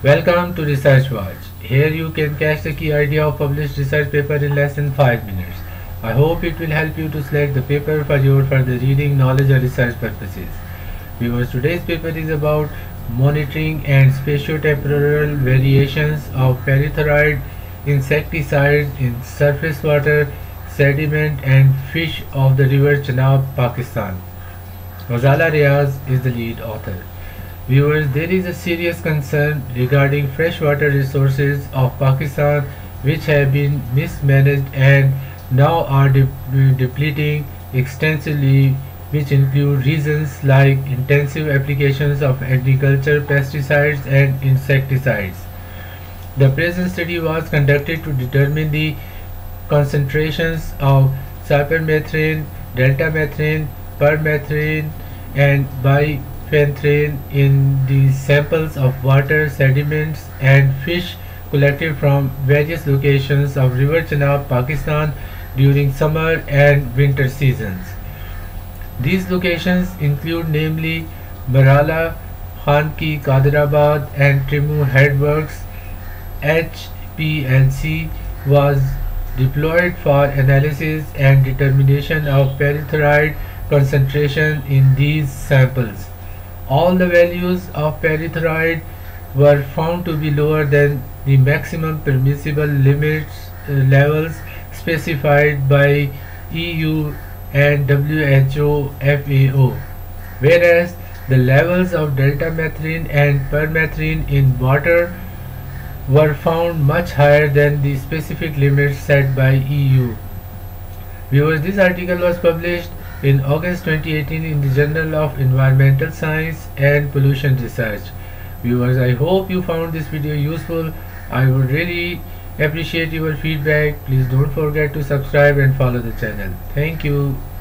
Welcome to Research Watch. Here you can catch the key idea of published research paper in less than 5 minutes. I hope it will help you to select the paper for your further reading, knowledge or research purposes. Viewers, today's paper is about monitoring and spatiotemporal variations of pyrethroid insecticides in surface water, sediment and fish of the river Chenab, Pakistan. Ghazala Riaz is the lead author. Viewers, there is a serious concern regarding freshwater resources of Pakistan which have been mismanaged and now are depleting extensively, which include reasons like intensive applications of agriculture, pesticides and insecticides. The present study was conducted to determine the concentrations of cypermethane, deltamethane, permethane and biphenthane in the samples of water, sediments and fish collected from various locations of River Chenab, Pakistan during summer and winter seasons. These locations include namely Marala, Khanki, Kadirabad and Trimu Headworks. HPLC was deployed for analysis and determination of pyrethroid concentration in these samples. All the values of pyrethroid were found to be lower than the maximum permissible levels specified by EU and WHO FAO, whereas the levels of deltamethane and permethane in water were found much higher than the specific limits set by EU. Viewers, this article was published in August 2018 in the Journal of Environmental Science and Pollution Research. Viewers, I hope you found this video useful. I would really appreciate your feedback. Please don't forget to subscribe and follow the channel. Thank you.